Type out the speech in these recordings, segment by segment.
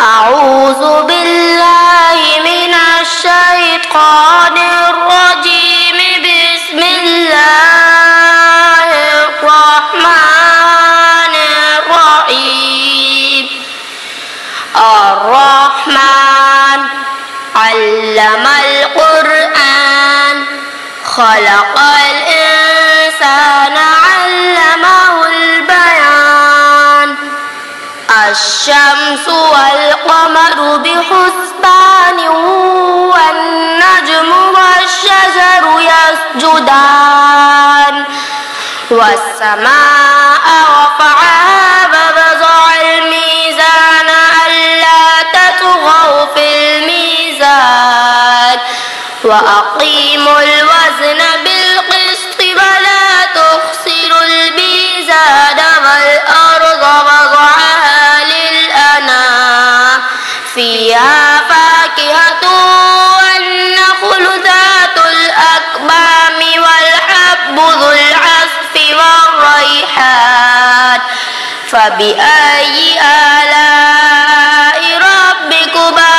أعوذ بالله من الشيطان الرجيم. بسم الله الرحمن الرحيم. الرحمن علم القرآن خلق الإنسان علمه البيان. الشمس والقمر بحسبان والنجم والشجر يسجدان. والسماء رفعها ووضع الميزان ألا تطغوا في الميزان وأقيموا الوزن بالقسط ولا تخسروا الميزان والأرض وضعها للأنام فيها فاكهة والنخل ذات الأكمام والحب ذو العصف والريحان. فبأي آلاء ربكما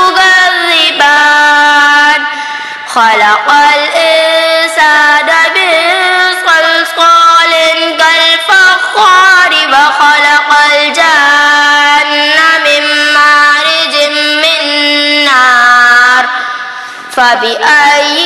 تكذبان؟ خلق الإنسان من صلصال كالفخار وخلق الجن من مارج من نار. فبأي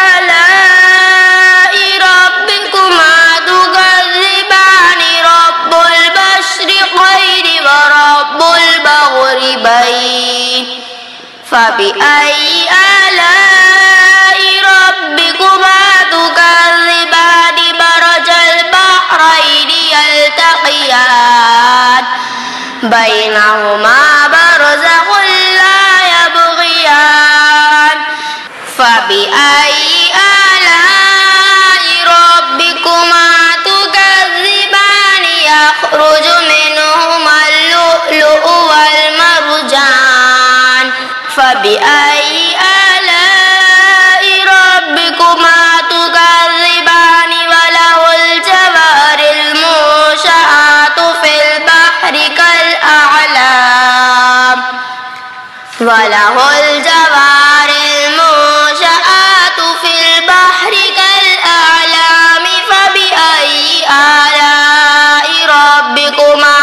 آلاء ربكما تكذبان؟ رب المشرقين ورب المغربين. فبأي آلاء ربكما تكذبان؟ مرج البحرين يلتقيان بينهما برزخ لا يبغيان. فبأي آلاء ربكما تكذبان؟ يخرج منهما اللؤلؤ والمرجان. فبأي آلاء ربكما تكذبان؟ وله الجوار المنشآت في البحر كالأعلام. وله الجوار المنشآت في البحر كالأعلام. فبأي آلاء ربكما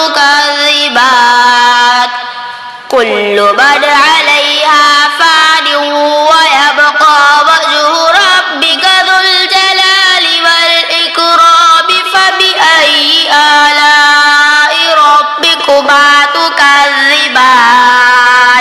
تكذبان؟ كل من عليها فان ويبقى وجه ربك ذو الجلال والإكرام. فبأي آلاء ربكما تكذبان؟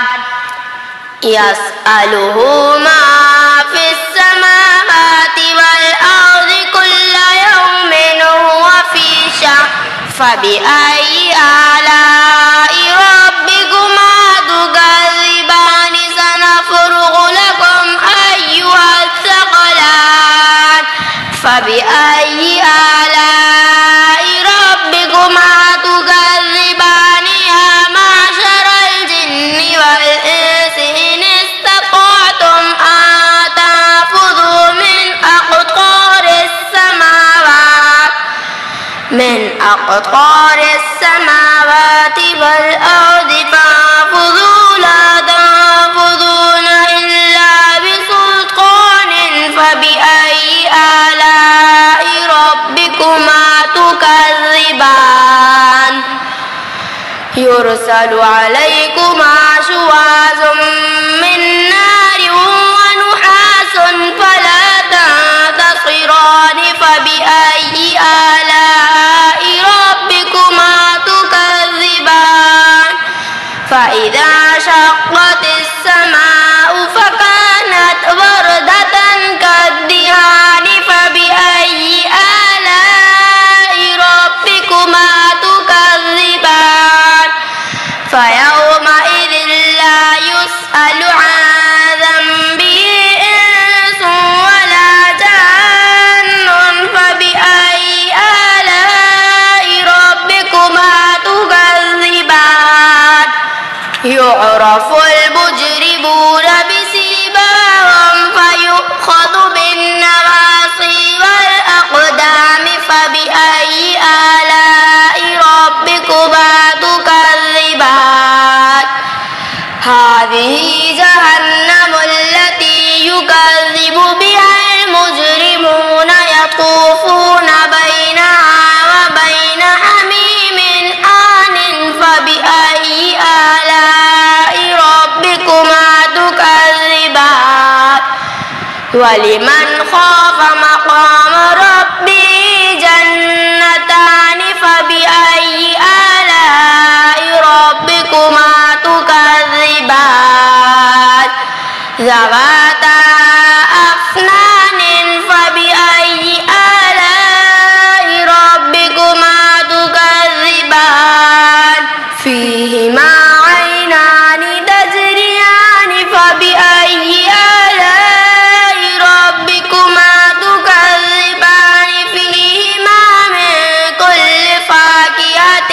يسأله ما في السماوات والأرض كل يوم هو في شأن. فبأي آلاء ربكما تكذبان؟ سنفرغ لكم أيها الثقلان. فبأي آلاء ربكما تكذبان؟ يا معشر الجن والإنس إن استطعتم أن تنفذوا من أقطار السماوات والأرض فانفذوا لا تنفذون إلا بسلطان. فبأي آلاء ربكما تكذبان؟ يرسل عليكما شواظ من نار ونحاس فلا تنتصران. فبأي آلاء ربكما تكذبان؟ فإذا شقت السماء فكانت وردة كالدهان. فبأي آلاء ربكما تكذبان؟ فيومئذ لا يسأل عن ذنبه إنس ولا جان. فبأي آلاء ربكما تكذبان؟ يعرف المجرمون بسيماهم فيؤخذ بالنواصي والأقدام. فبأي آلاء ربكما تكذبان؟ ولمن خاف مقام ربه جنتان فبأي آلاء ربكما تكذبان ذواتا أفنان فبأي آلاء ربكما تكذبان فيهما عينان تجريان فبأي آلاء ربكما تكذبان فيهما من كل فاكهة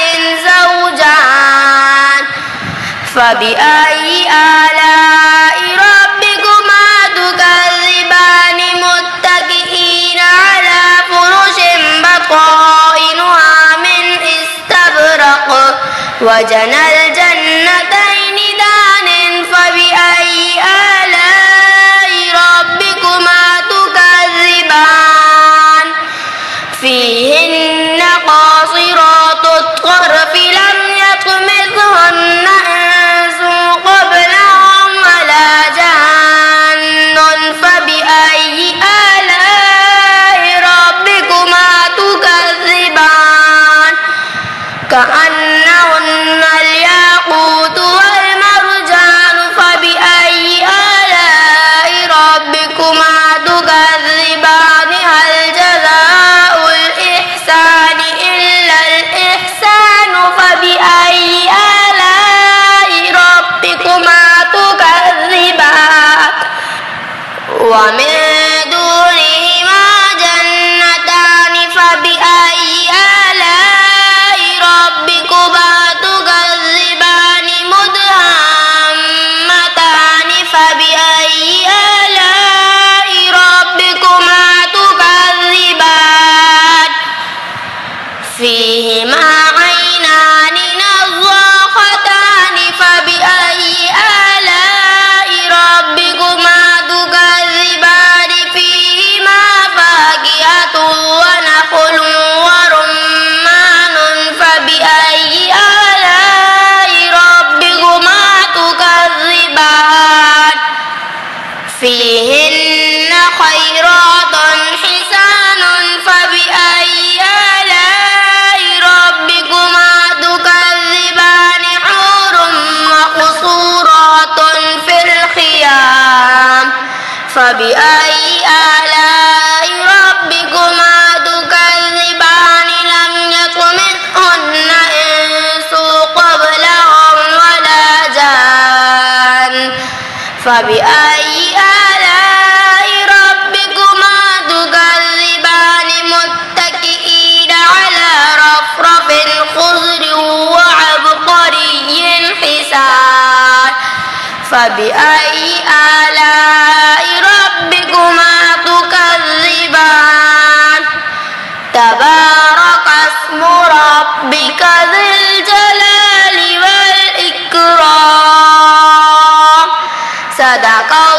زوجان فبأي آلاء ربكما تكذبان متكئين على فرش بطائنها من استبرق وجنى الجنتين دان فبأي آلاء ربكما تكذبان فيهن قاصرات الطرف لم يطمثهن إنس قبلهم ولا جان فبأي آلاء ربكما تكذبان كأنهن الياقوت والمرجان فبأي آلاء ربكما تكذبان هل جزاء الإحسان إلا الإحسان فبأي آلاء ربكما تكذبان ومن دونهما جنتان فبأي آلاء ربكما تكذبان مدهامتان فبأي آلاء ربكما تكذبان فيهما عينان نضاختان فبأي آلاء ربكما تكذبان فيهما فاكهة ونخل ورمان فبأي آلاء ربكما تكذبان فيهن خيرات حسان فبأي آلاء ربكما تكذبان حور مقصورات في الخيام فبأي آلاء ربكما تكذبان لم يطمثهن إنس قبلهم ولا جان فبأي آلاء ربكما تكذبان متكئين على رفرف خضر وعبقري حسان فبأي آلاء ربكما تكذبان تبارك اسم ربك ذي الجلال والإكرام صدق